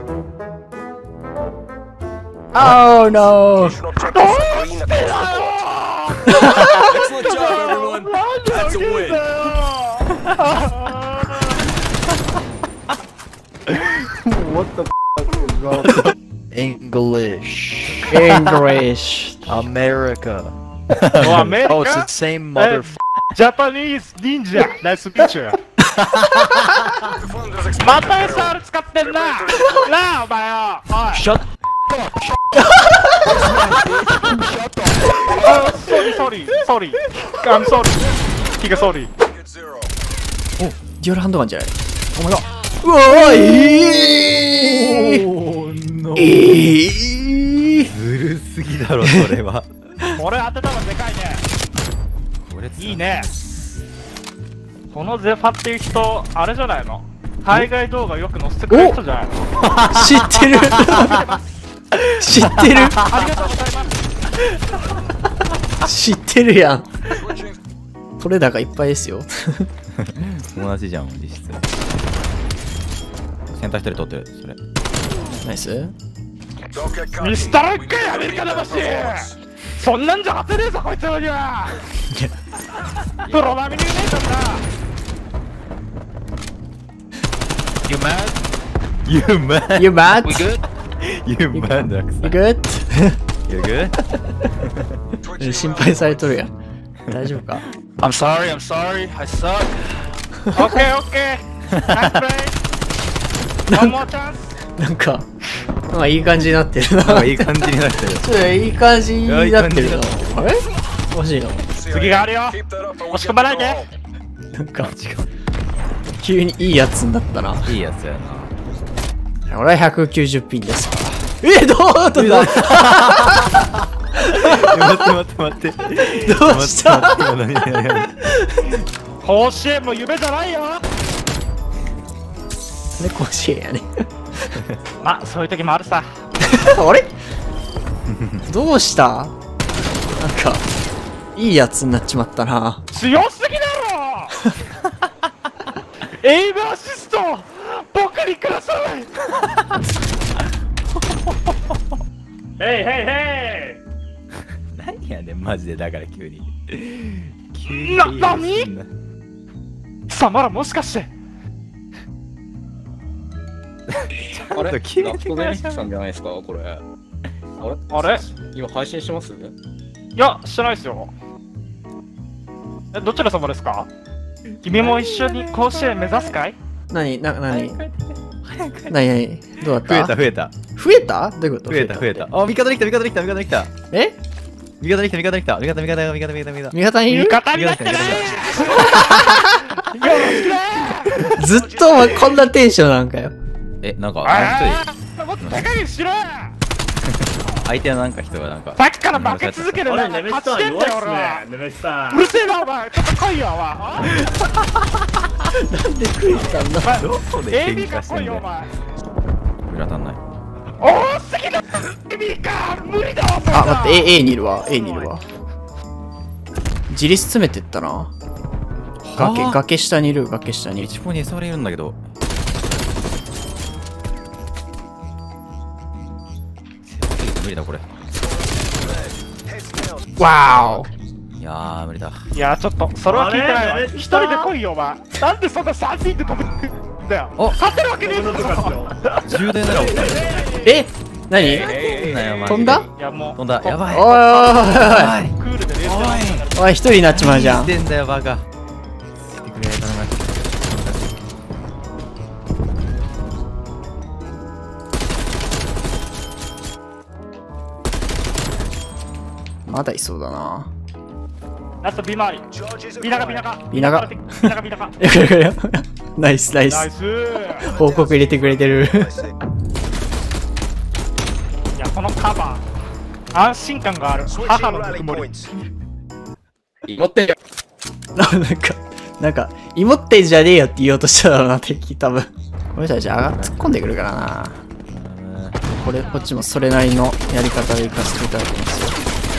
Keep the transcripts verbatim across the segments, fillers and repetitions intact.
Oh no! Excellent job, everyone. That's a win. What the f is wrong? English. English. America. Oh, America? Oh, it's the same motherfucker. Japanese ninja. Nice to meet you. また エスアール 使ってんな。なあお前よ。おい。 Shut Oh, sorry, sorry, sorry. I'm sorry. He got sorry. お、デュアルハンドガンじゃない。お前が。うわーいえーずるすぎだろそれは。 これ当てたのでかいね。 これいいね。このゼファっていう人、あれじゃないの？海外動画よく載せてくれる人じゃないの？ 知ってる知ってるありがとうございます。 知ってるやん。取れ高いっぱいですよ。 同じじゃん実質。センター一人取ってるそれ。 ナイス。 ミスターロックアメリカ魂。そんなんじゃ勝てねえぞこいつらには。プロ並みにうめえとんな。 You mad? You mad? You mad? We good? You mad? You good? You good? 心配されとるやん。大丈夫か？ I'm sorry, I'm sorry. I suck. Okay, okay. Nice play. One more chance. なんか、まあいい感じになってるな。 なんかいい感じになってる。 ちょっといい感じになってるな。あれ？欲しいの？ 次があるよ。押し込まないで。 なんか、急にいいやつになったな。 いいやつやな。 俺はひゃくきゅうじゅうピンですから。え、どう取った？ 待って待って待って。 どうした？ 甲子園も夢じゃないよ。 ね、甲子園やね。 まあそういう時もあるさ。 あれ？どうした？なんかいいやつになっちまったな。 強すぎだろ。エイムアシスト僕にください。ヘイヘイヘ何やねんマジでだから急に。急イ。な、なに？サマラもしかして。 あれ決めてください。 さんじゃないですかこれ。あれ？ あれ？ 今配信してます？ いや、してないですよ。え、どちら様ですか？君も一緒に甲子園目指すかい？ なに、な、なに？なになに？どうだった？ 増えた増えた増えた？どういうこと？ 増えた増えた。あ、味方できた味方できた味方できた。 え？ 味方できた味方できた味方味方味方味方味方。 味方にいる？ 味方になってね。よろしくね。 ずっとお前こんなテンションなんかよ。 え、なんかあああ、もっと高いしろ。 相手のなんか人がなんか。 さっきから負け続けるな。勝ちてんだよ俺は。うるせえなお前。ちょっと来いよお前。 なんでクイズなんだ？ どこでエービー喧かっこいいよお嘩してんだよ。 前。 裏足んない。 多すぎだ。エービー か無理だお前。 あ、待って、A、A にいるわ。A にいるわ。自立詰めてったな。崖、 はあ崖下にいる、崖下に。 一ポにそれいるんだけど。無理だこれ。 わいやー無理だ。 いやちょっとそれは聞いてないわ。一人で来いよお前。なんでそんなさんにんで飛ぶんだよ。 お勝てるわけねえぞ。 充電だろ。 ーえ何？飛んだ？ いやもう飛んだ。やばい。 おいおいクールで冷静な。 おいおい、一人になっちまうじゃん。 してんだよバカ。来てくれ頼む。 まだいそうだな。 ラスト B 回り。ビナガビナガ。 ビナガビナガビナガ。 ナイスナイナイス。 ス。 報告入れてくれてる。 いやこのカバー安心感がある。母のぬくもり。 持ってよ。 なんか、なんか、芋ってんじゃねえよって言おうとしただろうな、敵、多分。俺たち上が突っ込んでくるからな。これ、こっちもそれなりのやり方で行かせていただきますよ。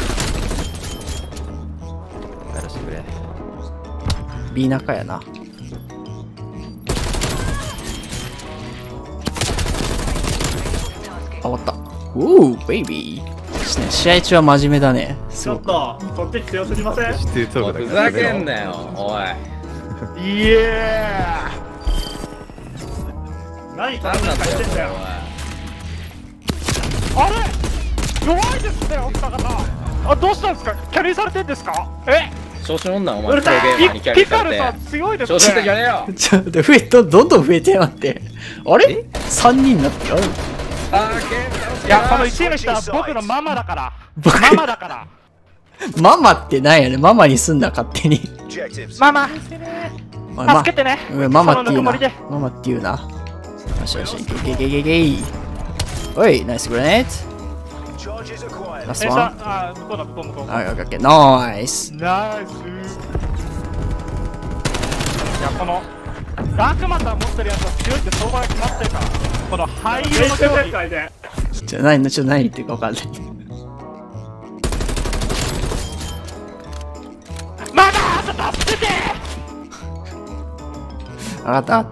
やらしてくれ。 B 中やな。 終わった。おー、ベイビー。試合中は真面目だね。 ちょっとそっち強すぎません？ ふざけんなよ、おい。 イエー。何そんな感じしてんだよ。あれ弱いですね、お二方。あ、どうしたんですか？キャリーされてんですか？え、 調子乗んな、お前。 うるさい。 プロゲーマーにキャリピカーされてルさん強いです調子乗ってんじゃね。 ねえよ。 ちょっと増えとどんどん増えてやがって。あれ ?さん 人になってる。 あー、ゲーム楽しいいや、このいちいの人は僕のママだから。 僕ママだから。 ママってなんやねママにすんだ勝手に。 ママ、 おいま助けてね。 うんママって言うなそのぬくもりで。 ママって言うな。よしよし、ゲゲゲゲゲイ。おい、ナイスグレネード。ラスえ、 トワン。 さあ、向こうだ、向こう、向こう。 はい、オッケーオッケー。ナイス。 ナイス。いや、このダークマター持ってるやつは強いって相場が決まってるから。この灰色の競技で。 ちょ、何の、ちょ、何言ってるか分かんない。 まだあと助けて。 上がった、上がった。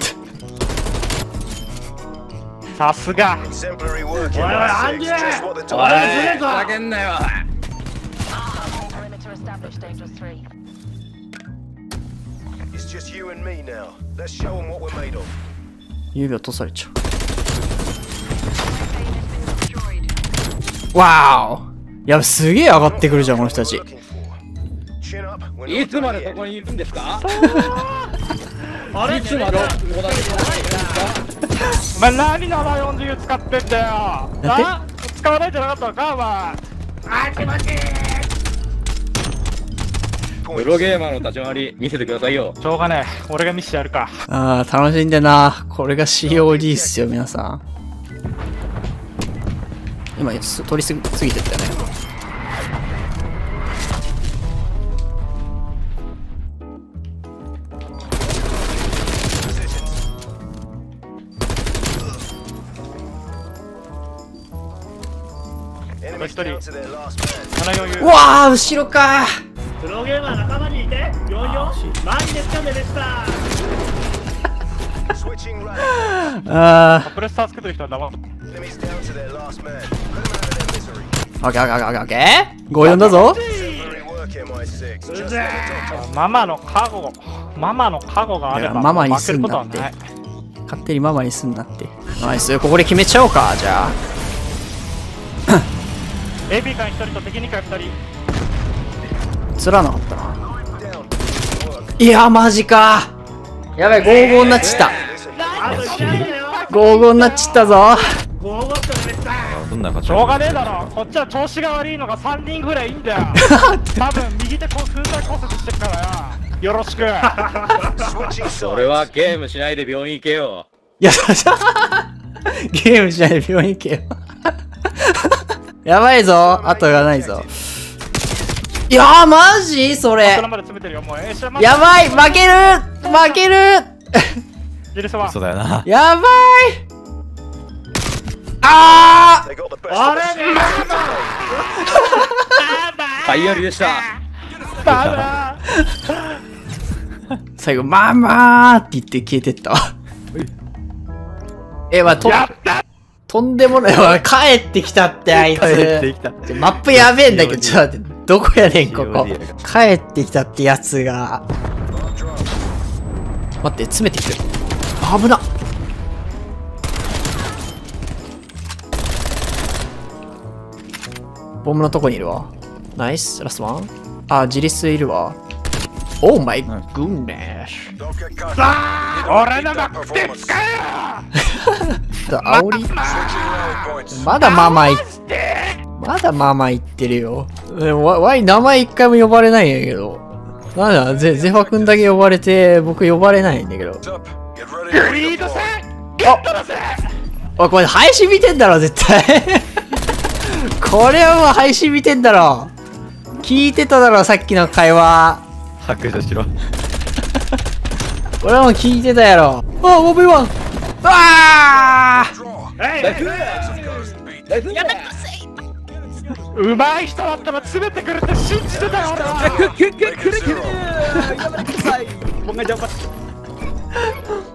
さすが。おいおい、アンジェー。 おい、 おい、ずれふぞ。 ざけんなよ。 Perimeter established, Angels three. It's just you and me now. Let's show them what we're made of. 指落とされちゃう。わーお。やば、すげえ上がってくるじゃん、この人たち。 Chin up. We're not いつまで done こ yet. こにいるんですか？ あれいつまでここだけいるんですか？ お前何ななよんじゅう使ってんだよ。 なんてあ、使わないんじゃなかったのか、お前。あ、気持ちいい。 プロゲーマーの立ち回り見せてくださいよ。 しょうがねえ、俺が見せてやるか。 あー、楽しんでな。これが シーオーディー っすよ、皆さん。今、す取りすぎすぎてったよね。 Enemies down to their last man. ななよんユー。 うわー、後ろかプロゲーマー仲間にいて、よんよん。マジでつかんででした。 Switching right. あプレッサーつけてる人は黙って。 Enemies down to their last man. Put them out of their misery. ー、オッケーオッケーオッケーオッケー。ごよんだぞ。 Very work, M I six. Just うぜ like the え。ママのカゴ、ママのカゴがあればいやママに負けるすんなってことはない。 勝手にママにすんなって。ナイス、ここで決めちゃおうか、じゃあ。 エービー 間ひとりと敵にかいふたり。 映らなかったな。 down. いや、マジか。やばい、ゴーゴーになっちった。 あといっかいだよ。 ゴーゴーになっちったぞ。 ゴーゴーってめっちゃ。 どんなしょうがねえだろ。こっちは調子が悪いのがさんにんぐらいいいんだよ。多分右手こう粉砕骨折してるからよ。よろしく。 Switching それ sides. はゲームしないで病院行けよ。 いや、ゲームしないで病院行けよ。やばいぞ、後がないぞ。いやー、マジそれ。 まで詰めてるよ。もうえー、 やばい、負ける負けるジルスは。 そうだよな。 やばいあ They got the best あ of れ us. ね。 はいやりでした。 ババー最後、ママーって言って消えてったわ。え、まあ、と、 やったとんでもない。おい帰ってきたって、あいつ。マップやべえんだけど、ちょっと待って、どこやねん、ここ。帰ってきたってやつが。待って、詰めてきてる。危なっ。ボムのとこにいるわ。ナイス、ラストワン。あ、自立いるわ。オーマイグッネス。 Don't get caught. 俺のマックで使えよ。 煽り Switching round points. まだママい、まだママ言ってるよ。でもワワイ名前一回も呼ばれないんやけど。なんだ、ゼゼファ君だけ呼ばれて、僕呼ばれないんだけど。 Up. Get ready. グリード戦ゲットだぜ。 おい、これ配信見てんだろ、絶対。これはもう配信見てんだろ。聞いてただろ、さっきの会話。 白状しろ。 俺はもう聞いてたやろ。あ、オビワン。ああ Draw. えい、うまい人だったら詰めてくるって信じてたよ俺は。 Make it zero. ごめん、ジャンパー。